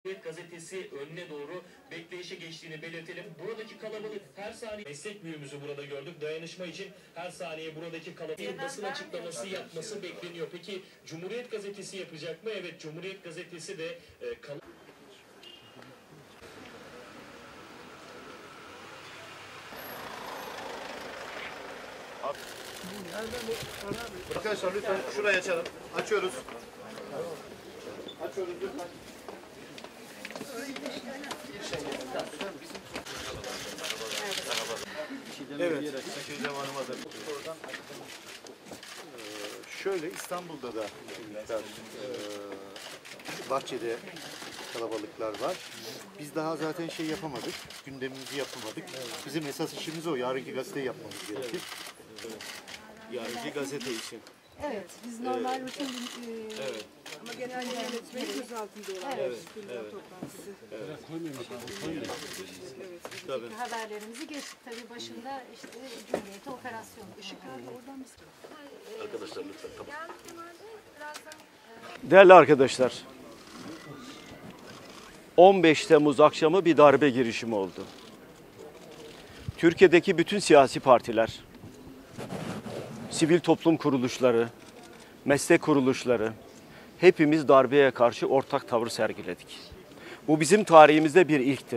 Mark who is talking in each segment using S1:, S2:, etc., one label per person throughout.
S1: Cumhuriyet gazetesi önüne doğru bekleyişe geçtiğini belirtelim. Buradaki kalabalık her saniye meslek büyüğümüzü burada gördük. Dayanışma için her saniye buradaki kalabalık basın açıklaması yapması bekleniyor. Peki Cumhuriyet gazetesi yapacak mı? Evet, Cumhuriyet gazetesi de
S2: Arkadaşlar lütfen şurayı açalım. Açıyoruz. Açıyoruz lütfen. Evet. Şöyle İstanbul'da da bahçede kalabalıklar var. Biz daha zaten şey yapamadık. Gündemimizi yapamadık. Bizim esas işimiz o. Yarınki gazeteyi yapmamız gerekir. Yarınki gazete için.
S3: Evet, biz normal rutin
S2: Evet.
S3: ama genel yönetmeyi gözaltında olan toplantısı.
S2: Evet.
S3: Tabii. Haberlerimizi geçtik. Tabii başında işte Cumhuriyet'e operasyon. Işıklarla oradan mı?
S2: Arkadaşlar lütfen. Tamam.
S4: Değerli arkadaşlar, 15 Temmuz akşamı bir darbe girişimi oldu. Türkiye'deki bütün siyasi partiler, sivil toplum kuruluşları, meslek kuruluşları, hepimiz darbeye karşı ortak tavır sergiledik. Bu bizim tarihimizde bir ilkti.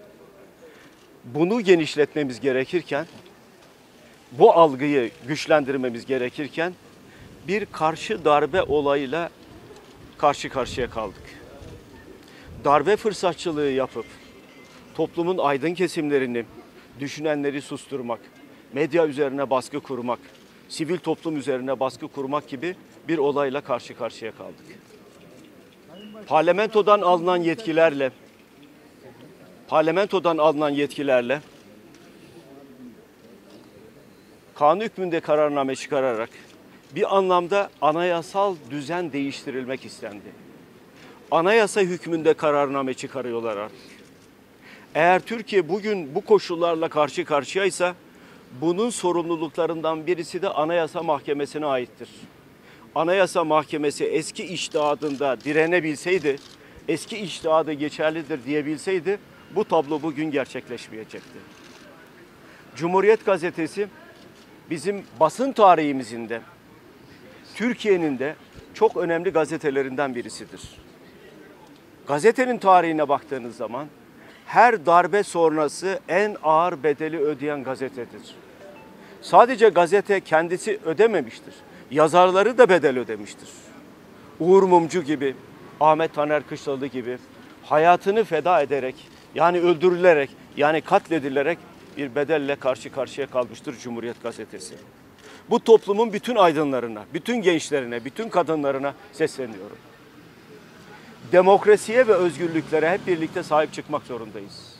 S4: Bunu genişletmemiz gerekirken, bu algıyı güçlendirmemiz gerekirken bir karşı darbe olayıyla karşı karşıya kaldık. Darbe fırsatçılığı yapıp toplumun aydın kesimlerini, düşünenleri susturmak, medya üzerine baskı kurmak, sivil toplum üzerine baskı kurmak gibi bir olayla karşı karşıya kaldık. Parlamentodan alınan yetkilerle kanun hükmünde kararname çıkararak bir anlamda anayasal düzen değiştirilmek istendi. Anayasa hükmünde kararname çıkarıyorlar artık. Eğer Türkiye bugün bu koşullarla karşı karşıyaysa bunun sorumluluklarından birisi de Anayasa Mahkemesi'ne aittir. Anayasa Mahkemesi eski içtihadında direnebilseydi, eski içtihadı geçerlidir diyebilseydi bu tablo bugün gerçekleşmeyecekti. Cumhuriyet Gazetesi bizim basın tarihimizin de, Türkiye'nin de çok önemli gazetelerinden birisidir. Gazetenin tarihine baktığınız zaman her darbe sonrası en ağır bedeli ödeyen gazetedir. Sadece gazete kendisi ödememiştir. Yazarları da bedel ödemiştir. Uğur Mumcu gibi, Ahmet Taner Kışlalı gibi hayatını feda ederek, yani öldürülerek, yani katledilerek bir bedelle karşı karşıya kalmıştır Cumhuriyet Gazetesi. Bu toplumun bütün aydınlarına, bütün gençlerine, bütün kadınlarına sesleniyorum. Demokrasiye ve özgürlüklere hep birlikte sahip çıkmak zorundayız.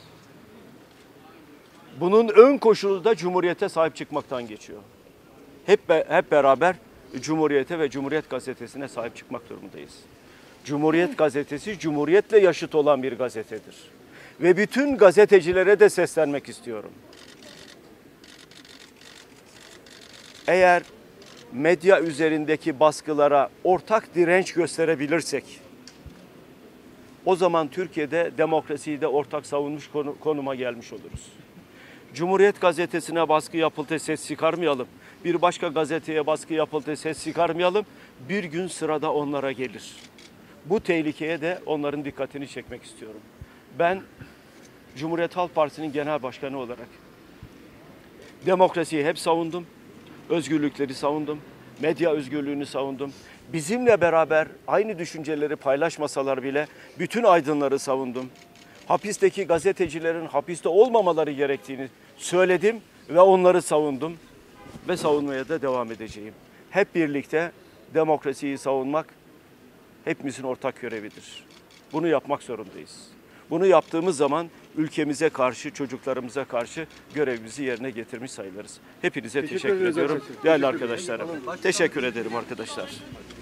S4: Bunun ön koşulu da Cumhuriyet'e sahip çıkmaktan geçiyor. Hep beraber Cumhuriyet'e ve Cumhuriyet Gazetesi'ne sahip çıkmak durumundayız. Cumhuriyet Gazetesi, Cumhuriyet'le yaşıt olan bir gazetedir. Ve bütün gazetecilere de seslenmek istiyorum. Eğer medya üzerindeki baskılara ortak direnç gösterebilirsek, o zaman Türkiye'de demokrasiyi de ortak savunmuş konuma gelmiş oluruz. Cumhuriyet Gazetesi'ne baskı yapıldı, ses çıkarmayalım. Bir başka gazeteye baskı yapıldı, ses çıkarmayalım. Bir gün sırada onlara gelir. Bu tehlikeye de onların dikkatini çekmek istiyorum. Ben Cumhuriyet Halk Partisi'nin genel başkanı olarak demokrasiyi hep savundum. Özgürlükleri savundum. Medya özgürlüğünü savundum. Bizimle beraber aynı düşünceleri paylaşmasalar bile bütün aydınları savundum. Hapisteki gazetecilerin hapiste olmamaları gerektiğini söyledim ve onları savundum ve savunmaya da devam edeceğim. Hep birlikte demokrasiyi savunmak hepimizin ortak görevidir. Bunu yapmak zorundayız. Bunu yaptığımız zaman ülkemize karşı, çocuklarımıza karşı görevimizi yerine getirmiş sayılırız. Hepinize teşekkür ediyorum. Değerli arkadaşlarım. Teşekkür ederim arkadaşlar.